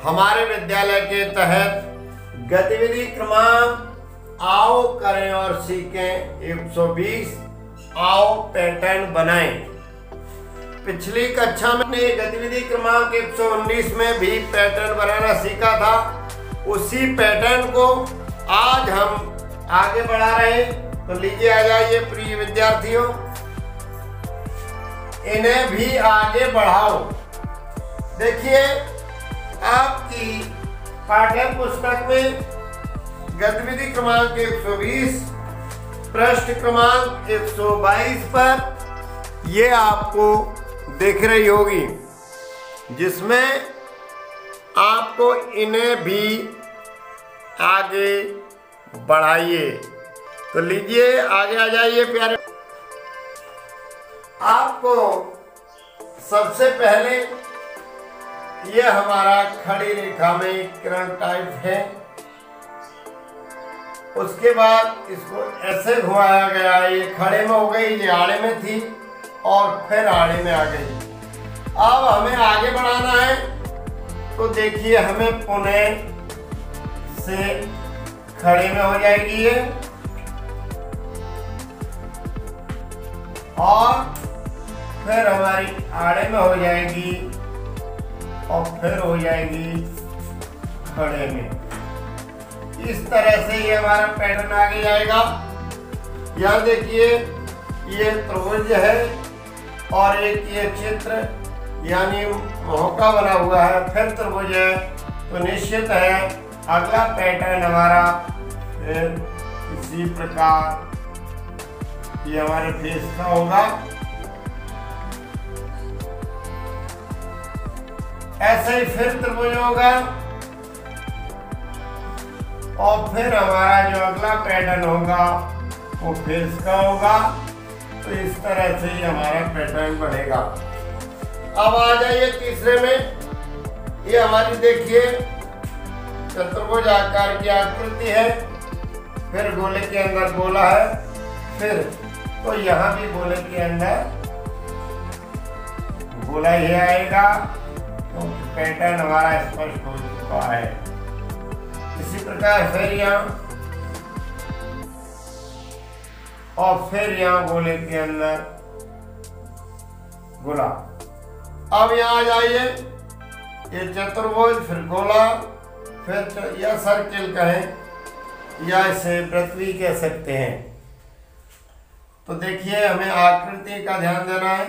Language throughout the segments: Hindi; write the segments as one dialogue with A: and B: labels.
A: हमारे विद्यालय के तहत गतिविधि क्रमांक आओ करें और सीखें 120 आओ पैटर्न बनाएं। पिछली कक्षा में गतिविधि क्रमांक 119 में भी पैटर्न बनाना सीखा था। उसी पैटर्न को आज हम आगे बढ़ा रहे हैं। तो लीजिए आ जाइए प्रिय विद्यार्थियों, इन्हें भी आगे बढ़ाओ। देखिए आपकी पाठ्य पुस्तक में गतिविधि क्रमांक 120 पृष्ठ क्रमांक 122 पर ये आपको दिख रही होगी, जिसमें आपको इन्हें भी आगे बढ़ाइए। तो लीजिए आगे आ जाइए प्यारे। आपको सबसे पहले ये हमारा खड़ी रेखा में किरण टाइप है, उसके बाद इसको ऐसे घुमाया गया। ये खड़े में हो गई, ये आड़े में थी और फिर आड़े में आ गई। अब हमें आगे बढ़ाना है, तो देखिए हमें पुनः से खड़े में हो जाएगी ये, और फिर हमारी आड़े में हो जाएगी और फिर हो जाएगी खड़े में। इस तरह से ये हमारा पैटर्न आगे जाएगा। यहाँ देखिए ये त्रिभुज है और एक ये चित्र यानी मौका बना हुआ है, फिर त्रिभुज है, तो निश्चित है अगला पैटर्न हमारा फिर इसी प्रकार ये हमारे फेस का होगा। ऐसे ही फिर त्रिभुज होगा और फिर हमारा जो अगला पैटर्न होगा वो फेस का होगा। तो इस तरह से ही हमारा पैटर्न बनेगा। अब आ जाइए तीसरे में। ये हमारी देखिए चतुर्भुज आकार की आकृति है, फिर गोले के अंदर गोला है, फिर तो यहाँ भी गोले के अंदर गोला ही आएगा। तो पैटर्न हमारा स्पष्ट हो चुका है। इसी प्रकार फिर यहाँ और फिर यहाँ गोले के अंदर गोला। अब यहाँ आ जाइए, ये चतुर्भुज, फिर गोला, फिर या सर्किल कहें या इसे वृत्त भी कह सकते हैं। तो देखिए हमें आकृति का ध्यान देना है।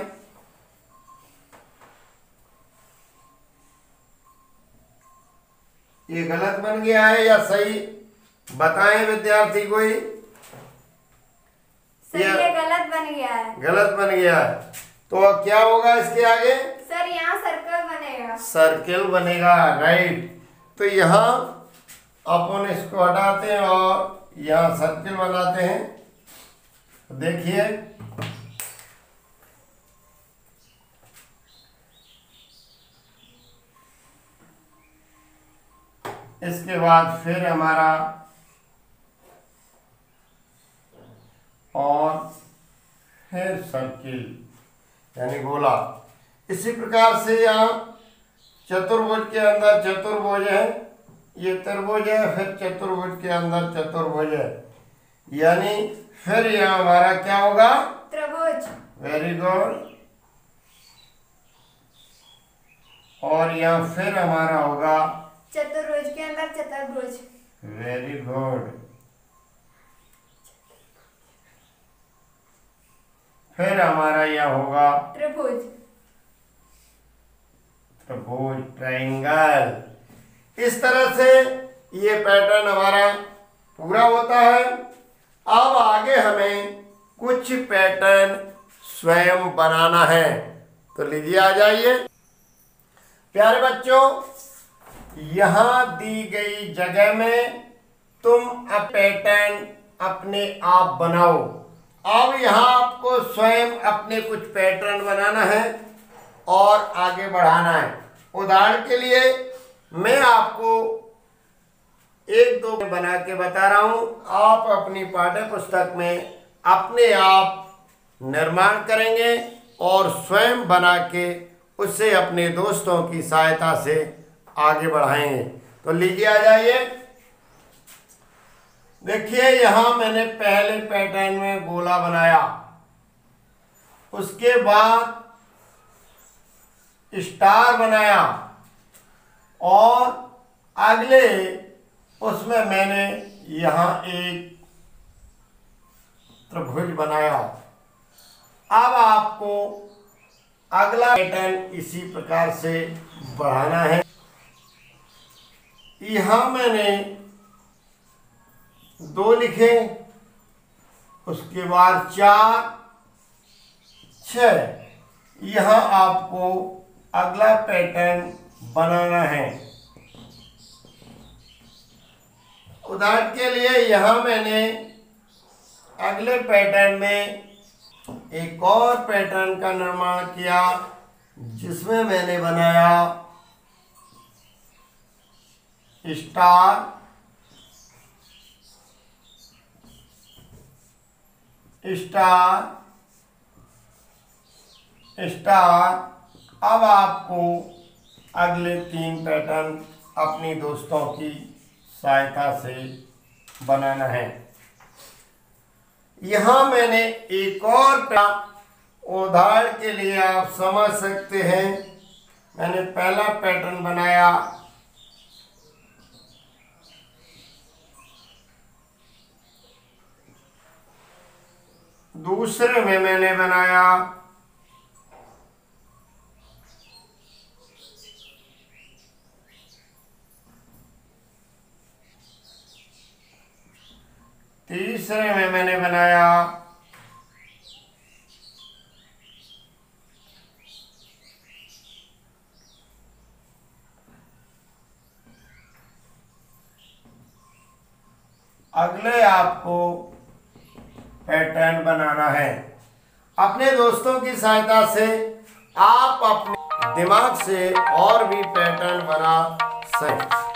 A: ये गलत बन गया है या सही, बताएं विद्यार्थी कोई।
B: सर ये गलत बन गया है।
A: गलत बन गया है, तो अब क्या होगा इसके आगे?
B: सर यहाँ सर्कल बनेगा।
A: सर्किल बनेगा, राइट। तो यहाँ अपन इसको हटाते हैं और यहाँ सर्किल बनाते हैं। देखिए इसके बाद फिर हमारा और फिर सर्किल यानी गोला। इसी प्रकार से यहाँ चतुर्भुज के अंदर चतुर्भुज है, ये त्रिभुज है, फिर चतुर्भुज के अंदर चतुर्भुज है, यानी फिर यहाँ हमारा क्या होगा?
B: त्रिभुज।
A: Very good. और यहाँ फिर हमारा होगा
B: चतुर्भुज के अंदर चतुर्भुज।
A: Very good. फिर हमारा यह होगा
B: त्रिभुज।
A: त्रिभुज, ट्रायंगल। इस तरह से ये पैटर्न हमारा पूरा होता है। अब आगे हमें कुछ पैटर्न स्वयं बनाना है। तो लीजिए आ जाइए प्यारे बच्चों, यहाँ दी गई जगह में तुम अब पैटर्न अपने आप बनाओ। अब यहाँ आपको स्वयं अपने कुछ पैटर्न बनाना है और आगे बढ़ाना है। उदाहरण के लिए मैं आपको एक दो बना के बता रहा हूँ, आप अपनी पाठ्य पुस्तक में अपने आप निर्माण करेंगे और स्वयं बना के उससे अपने दोस्तों की सहायता से आगे बढ़ाएंगे। तो लीजिए आ जाइए। देखिए यहाँ मैंने पहले पैटर्न में गोला बनाया, उसके बाद स्टार बनाया और अगले उसमें मैंने यहाँ एक त्रिभुज बनाया। अब आपको अगला पैटर्न इसी प्रकार से बढ़ाना है। यहाँ मैंने 2 लिखे, उसके बाद 4, 6। यहाँ आपको अगला पैटर्न बनाना है। उदाहरण के लिए यहाँ मैंने अगले पैटर्न में एक और पैटर्न का निर्माण किया, जिसमें मैंने बनाया स्टार, स्टार, स्टार। अब आपको अगले 3 पैटर्न अपनी दोस्तों की सहायता से बनाना है। यहाँ मैंने एक और उदाहरण के लिए आप समझ सकते हैं, मैंने पहला पैटर्न बनाया, दूसरे में मैंने बनाया तीसरे में मैंने बनाया अगले आपको पैटर्न बनाना है। अपने दोस्तों की सहायता से आप अपने दिमाग से और भी पैटर्न बना सकते हैं।